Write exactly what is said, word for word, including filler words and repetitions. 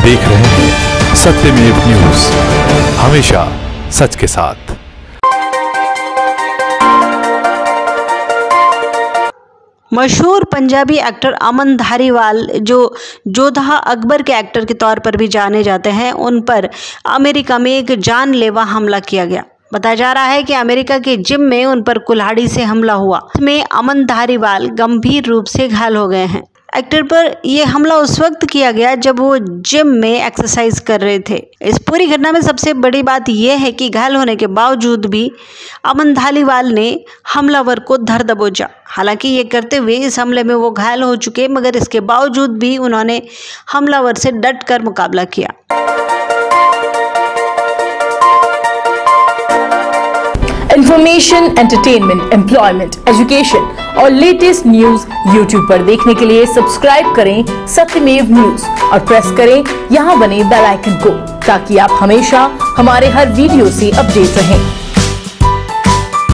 देख रहे हैं सत्यमेव न्यूज, हमेशा सच के साथ। मशहूर पंजाबी एक्टर अमन धारीवाल, जो जोधा अकबर के एक्टर के तौर पर भी जाने जाते हैं, उन पर अमेरिका में एक जानलेवा हमला किया गया। बताया जा रहा है कि अमेरिका के जिम में उन पर कुल्हाड़ी से हमला हुआ। इसमें अमन धारीवाल गंभीर रूप से घायल हो गए हैं। एक्टर पर यह हमला उस वक्त किया गया जब वो जिम में एक्सरसाइज कर रहे थे। इस पूरी घटना में सबसे बड़ी बात यह है कि घायल होने के बावजूद भी अमन धारीवाल ने हमलावर को धर दबोचा। हालांकि ये करते हुए इस हमले में वो घायल हो चुके, मगर इसके बावजूद भी उन्होंने हमलावर से डट कर मुकाबला किया। इंफॉर्मेशन, एंटरटेनमेंट, एम्प्लॉयमेंट, एजुकेशन और लेटेस्ट न्यूज यूट्यूब पर देखने के लिए सब्सक्राइब करें सत्यमेव न्यूज और प्रेस करें यहां बने बेल आइकन को, ताकि आप हमेशा हमारे हर वीडियो से अपडेट रहें।